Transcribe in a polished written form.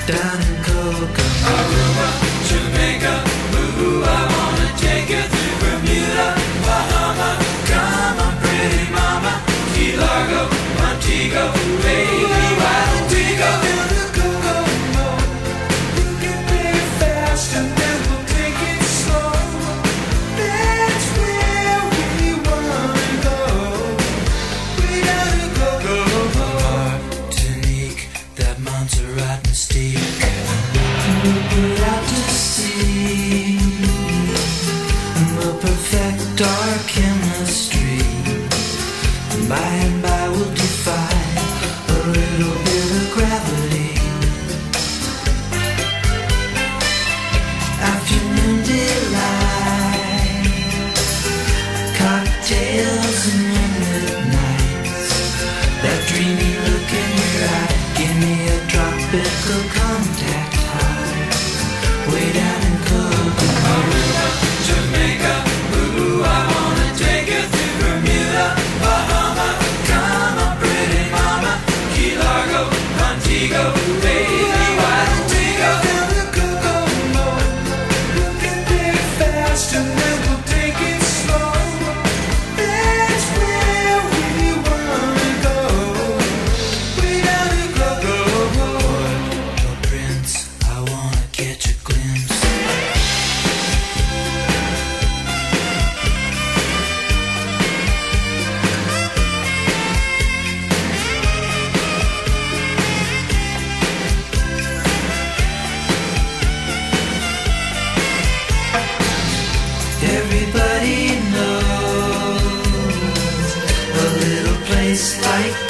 down in Kokomo. Aruba, Jamaica, ooh, I wanna take you through Bermuda, Bahama. Come on, pretty mama, Key Largo, Montego, baby, why don't we go to Kokomo? You can pay it fast and then we'll take it slow. That's where we wanna go. We gotta go. Martinique, that Montserrat mystique. We'll put out to sea, and we'll perfect our chemistry. And by we'll defy a little bit of gravity. Afternoon delight, cocktails and moonlit nights. That dreamy look in your eye, give me a tropical contact high. Way down in Kokomo. Aruba, Jamaica, ooh, I wanna take you through Bermuda, Bahama. Come on, pretty mama, Key Largo, Montego, baby, why don't we go Down to Kokomo. You can pay it fast and then we'll take it slow. That's where we wanna go. Way down to Kokomo. Oh, Prince, I wanna catch a glimpse. Everybody knows a little place like